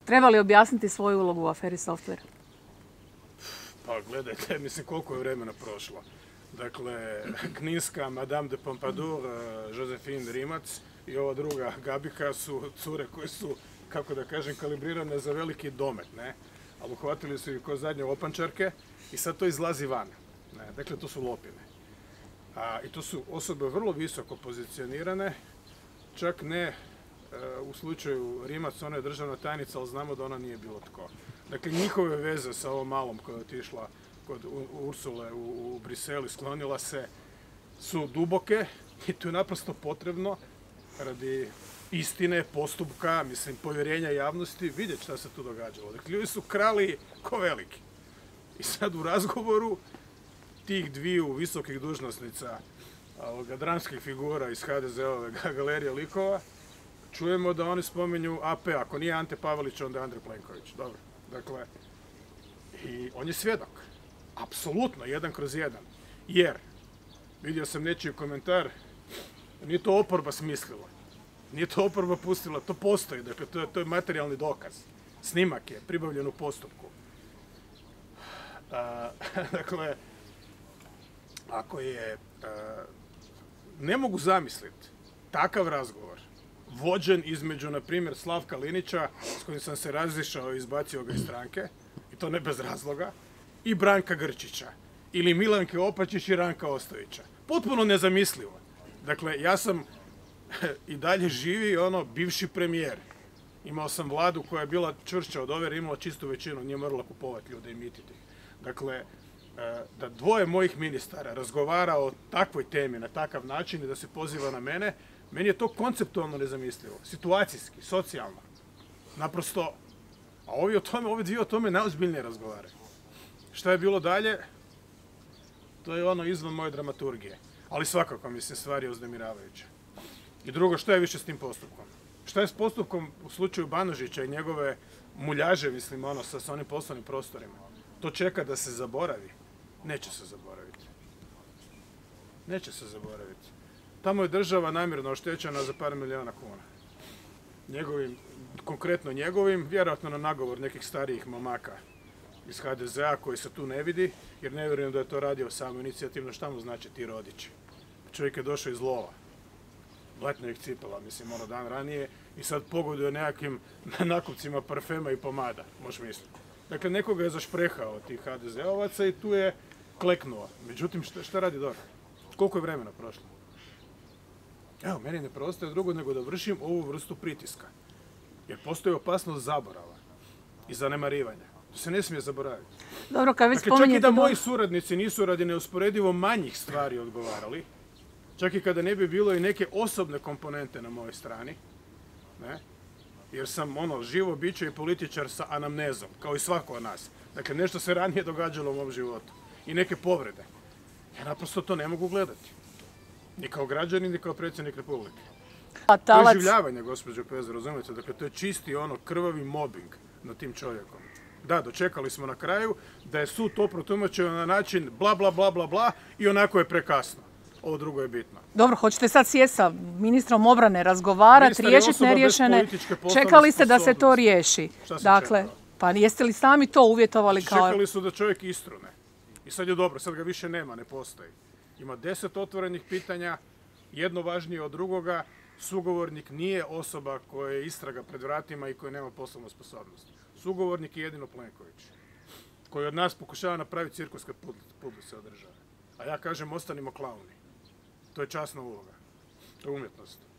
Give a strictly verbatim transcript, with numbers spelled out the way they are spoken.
Treba li objasniti svoju ulogu u aferi softver? Pa gledajte, mislim koliko je vremena prošlo. Dakle, Kninska, Madame de Pompadour, Josephine Rimac i ova druga Gabika su cure koje su, kako da kažem, kalibrirane za veliki domet, ne? Ali uhvatili su ih ko zadnje opančarke i sad to izlazi van. Ne? Dakle, to su lopine. A, I to su osobe vrlo visoko pozicionirane, čak ne e, u slučaju Rimac, ona je državna tajnica, ali znamo da ona nije bilo tko. Dakle, njihove veze sa ovom malom koja je otišla kod Ursule u, u Brisel i sklonila se su duboke i to je naprosto potrebno radi istine, postupka, mislim, povjerenja javnosti, vidjeti šta se tu događalo. Dakle, ljudi su krali ko veliki. I sad u razgovoru tih dviju visokih dužnosnica, ovoga, dramskih figura iz ha de ze-ove galerije likova, čujemo da oni spominju a pe, ako nije Ante Pavelić, onda je Andrej Plenković. Dobro, dakle, i on je svjedok. Apsolutno, jedan kroz jedan. Jer, vidio sam nečiji komentar, nije to oporba smislila. Nije to oporba pustila, to postoji, dakle, to je, to je materijalni dokaz. Snimak je pribavljen u postupku. A, dakle, ako je, a, ne mogu zamisliti takav razgovor vođen između, na primjer, Slavka Linića, s kojim sam se razišao i izbacio ga iz stranke, i to ne bez razloga, i Branka Grčića, ili Milanke Opačić i Ranka Ostojića. Potpuno nezamislivo. Dakle, ja sam i dalje živi ono bivši premijer. Imao sam vladu koja je bila čvršća od ove, imala čistu većinu, nije morala kupovati ljude i mititi. Dakle, da dvoje mojih ministara razgovara o takvoj temi na takav način i da se poziva na mene, meni je to konceptualno nezamislivo. Situacijski, socijalno. Naprosto, a ovi, o tome, ovi dvije o tome najozbiljnije razgovaraju. Šta je bilo dalje? To je ono izvan moje dramaturgije. Ali svakako, mislim, stvari je uznemiravajuća. I drugo, što je više s tim postupkom? Šta je s postupkom u slučaju Banožića i njegove muljaže, mislim, ono, sa, sa onim poslovnim prostorima? To čeka da se zaboravi? Neće se zaboraviti. Neće se zaboraviti. Tamo je država namjerno oštećena za par milijuna kuna. Njegovim, konkretno njegovim, vjerojatno na nagovor nekih starijih momaka iz ha de ze-a koji se tu ne vidi, jer ne vjerujem da je to radio samo inicijativno. Šta mu znači ti rodići? Čovjek je došao iz lova. Bletno ih cipela, mislim, ono dan ranije i sad pogoduje nekakvim nakupcima parfema i pomada, možeš misliti. Dakle, nekoga je zašprehao od tih ha de ze-ovaca i tu je kleknuo. Međutim, šta, šta radi D O R H? Koliko je vremena prošlo? Evo, meni ne preostaje drugo nego da vršim ovu vrstu pritiska. Jer postoji opasnost zaborava i zanemarivanja. To se ne smije zaboraviti. Dobro, kad već dakle, spominjete... Čak i da moji suradnici nisu radi neusporedivo manjih stvari odgovarali, čak i kada ne bi bilo i neke osobne komponente na mojoj strani, ne? Jer sam ono živo biće i političar sa anamnezom, kao i svako od nas. Dakle, nešto se ranije događalo u mom životu. I neke povrede. Ja naprosto to ne mogu gledati. Ni kao građanin, ni kao predsjednik Republike. A To je talac... življavanje, gospođo Pez, razumijete? Dakle, to je čisti ono krvavi mobbing nad tim čovjekom. Da, dočekali smo na kraju da je sud to protumačio na način bla, bla, bla, bla, bla i onako je prekasno. Ovo drugo je bitno. Dobro, hoćete sad sjesti sa ministrom obrane, razgovarati, riješiti neriješene. Čekali ste da se to riješi. Dakle, čekao? Pa jeste li sami to uvjetovali kao... Čekali su da čovjek istrune. I sad je dobro, sad ga više nema, ne postoji. Ima deset otvorenih pitanja, jedno važnije od drugoga. Sugovornik nije osoba koja je istraga pred vratima i koja nema poslovnu sposobnost. Sugovornik je jedino Plenković, koji od nas pokušava napraviti cirkus kad put se održava. A ja kažem, ostanimo klauni. To je časna uloga. To je umjetnost.